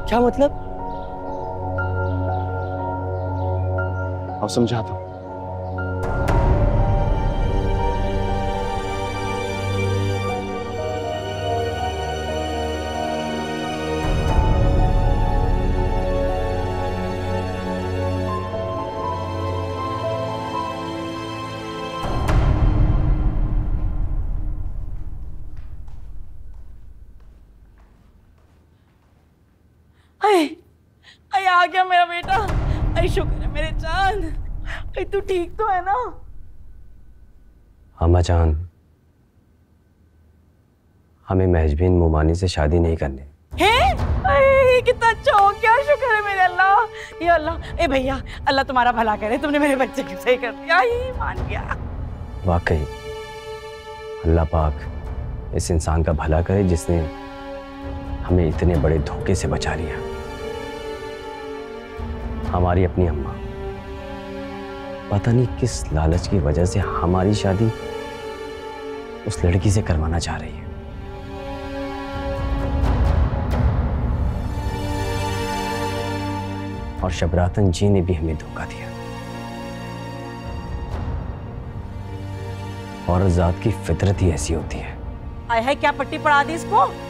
क्या मतलब? अब समझाता हूं। अरे आ गया मेरा बेटा। अरे शुक्र है मेरे चांद। अरे तू ठीक तो है ना? अम्मा जान, हमें महजबीन मोमानी से शादी नहीं करनी है। अरे कितना अच्छा हो गया, शुक्र है मेरे अल्लाह। ये अल्लाह, ए भैया अल्लाह तुम्हारा भला करे, तुमने मेरे बच्चे को सही कर दिया, ही मान गया। वाकई अल्लाह पाक इस इंसान का भला करे जिसने हमें इतने बड़े धोखे से बचा लिया। हमारी अपनी अम्मा पता नहीं किस लालच की वजह से हमारी शादी उस लड़की से करवाना चाह रही है। और शबरातन जी ने भी हमें धोखा दिया। औरत जात की फितरत ही ऐसी होती है। आय है क्या पट्टी पड़ा दी इसको।